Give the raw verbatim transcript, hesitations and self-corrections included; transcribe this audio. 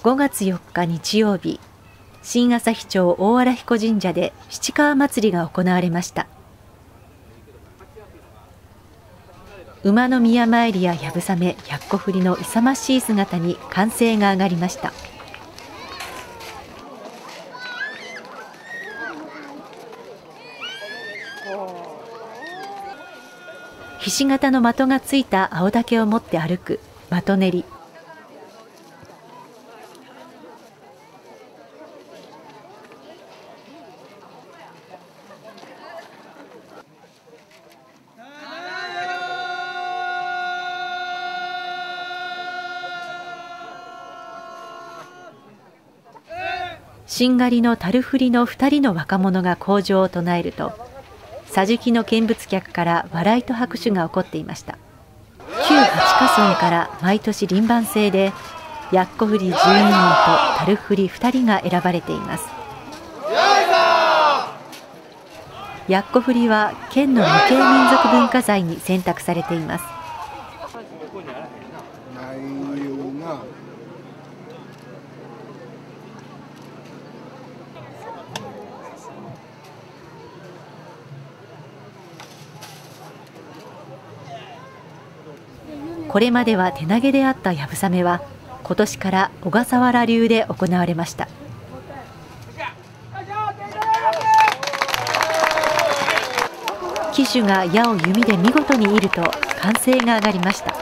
ごがつよっか日曜日、新旭町大荒彦神社で七川祭りが行われました。馬の宮参りややぶさめ、百個振りの勇ましい姿に歓声が上がりました。ひし形の的がついた青竹を持って歩く的練り。しんがりの樽振りのふたりの若者が口上を唱えると、桟敷の見物客から笑いと拍手が起こっていました。旧八ヶ村から毎年輪番制でやっこ振りじゅうににんと樽振りふたりが選ばれています。やっこ振りは県の無形民族文化財に選択されています。これまでは手投げであったやぶさめは今年から小笠原流で行われました。騎手が矢を弓で見事に射ると歓声が上がりました。